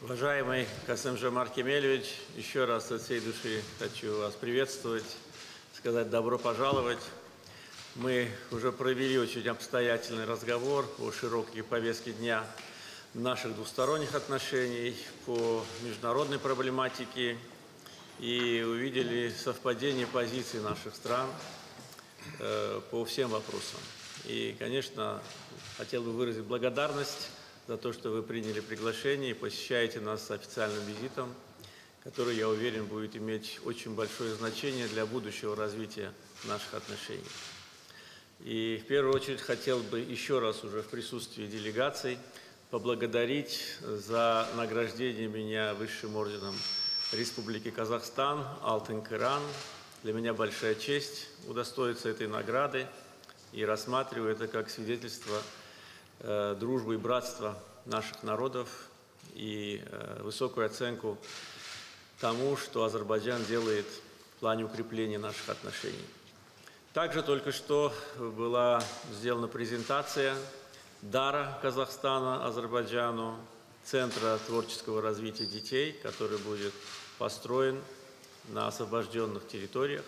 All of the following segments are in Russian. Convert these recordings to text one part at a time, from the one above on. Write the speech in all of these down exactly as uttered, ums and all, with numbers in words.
Уважаемый Касым-Жомарт Кемелевич, еще раз от всей души хочу вас приветствовать, сказать добро пожаловать. Мы уже провели очень обстоятельный разговор по широкой повестке дня наших двусторонних отношений, по международной проблематике и увидели совпадение позиций наших стран э, по всем вопросам. И, конечно, хотел бы выразить благодарность за то, что вы приняли приглашение и посещаете нас с официальным визитом, который, я уверен, будет иметь очень большое значение для будущего развития наших отношений. И в первую очередь хотел бы еще раз уже в присутствии делегаций поблагодарить за награждение меня высшим орденом Республики Казахстан Алтын Кыран. Для меня большая честь удостоиться этой награды и рассматриваю это как свидетельство э, дружбы и братства наших народов и э, высокую оценку тому, что Азербайджан делает в плане укрепления наших отношений. Также только что была сделана презентация дара Казахстана Азербайджану, Центра творческого развития детей, который будет построен на освобожденных территориях.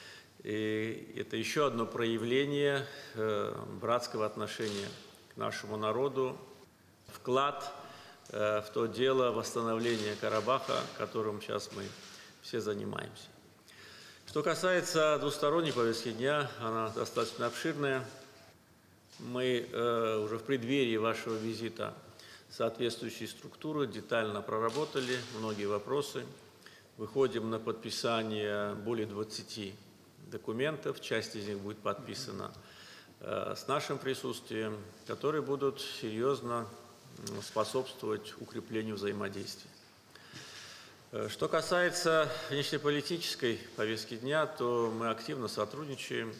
И это еще одно проявление э, братского отношения к нашему народу, вклад э, в то дело восстановления Карабаха, которым сейчас мы все занимаемся. Что касается двусторонней повестки дня, она достаточно обширная. Мы э, уже в преддверии вашего визита соответствующие структуры детально проработали многие вопросы. Выходим на подписание более двадцати документов, часть из них будет подписана э, с нашим присутствием, которые будут серьезно способствовать укреплению взаимодействия. Что касается внешнеполитической повестки дня, то мы активно сотрудничаем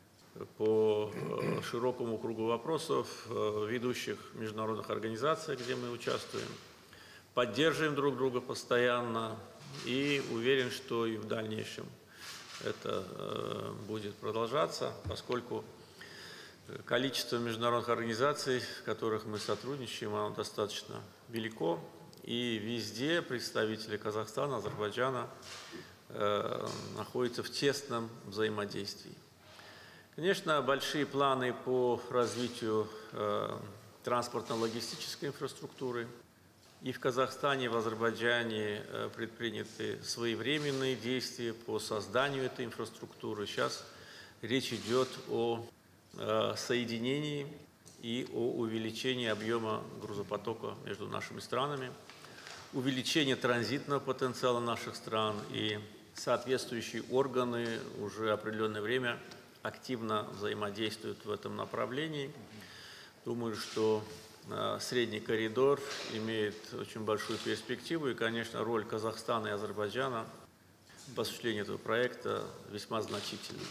по широкому кругу вопросов в ведущих международных организациях, где мы участвуем, поддерживаем друг друга постоянно и уверен, что и в дальнейшем это будет продолжаться, поскольку количество международных организаций, в которых мы сотрудничаем, оно достаточно велико. И везде представители Казахстана, Азербайджана э, находятся в тесном взаимодействии. Конечно, большие планы по развитию э, транспортно-логистической инфраструктуры. И в Казахстане, и в Азербайджане э, предприняты своевременные действия по созданию этой инфраструктуры. Сейчас речь идет о э, соединении и о увеличении объема грузопотока между нашими странами, увеличение транзитного потенциала наших стран, и соответствующие органы уже определенное время активно взаимодействуют в этом направлении. Думаю, что э, средний коридор имеет очень большую перспективу, и, конечно, роль Казахстана и Азербайджана в осуществлении этого проекта весьма значительна.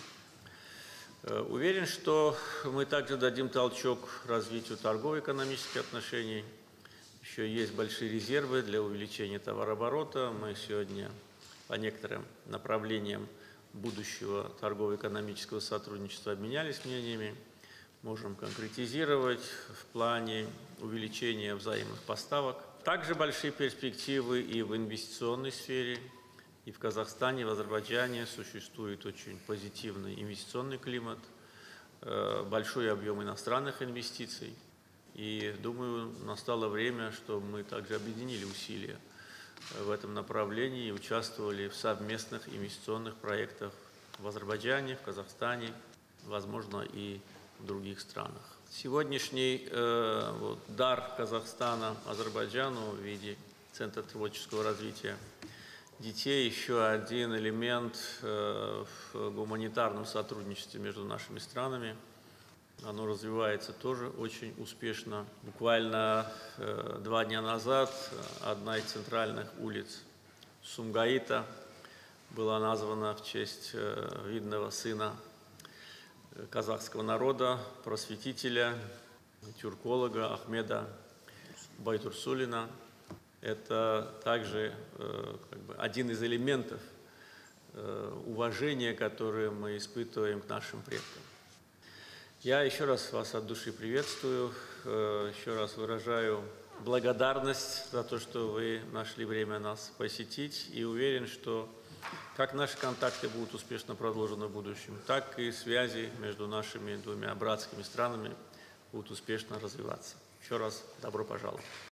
Уверен, что мы также дадим толчок развитию торгово-экономических отношений. Еще есть большие резервы для увеличения товарооборота. Мы сегодня по некоторым направлениям будущего торгово-экономического сотрудничества обменялись мнениями. Можем конкретизировать в плане увеличения взаимных поставок. Также большие перспективы и в инвестиционной сфере. И в Казахстане, и в Азербайджане существует очень позитивный инвестиционный климат, большой объем иностранных инвестиций. И, думаю, настало время, чтобы мы также объединили усилия в этом направлении и участвовали в совместных инвестиционных проектах в Азербайджане, в Казахстане, возможно, и в других странах. Сегодняшний э, вот, дар Казахстана Азербайджану в виде Центра творческого развития детей еще один элемент э, в гуманитарном сотрудничестве между нашими странами. Оно развивается тоже очень успешно. Буквально э, два дня назад одна из центральных улиц Сумгаита была названа в честь э, видного сына казахского народа, просветителя, тюрколога Ахмеда Байтурсулина. Это также э, как бы один из элементов э, уважения, которые мы испытываем к нашим предкам. Я еще раз вас от души приветствую, э, еще раз выражаю благодарность за то, что вы нашли время нас посетить, и уверен, что как наши контакты будут успешно продолжены в будущем, так и связи между нашими двумя братскими странами будут успешно развиваться. Еще раз добро пожаловать.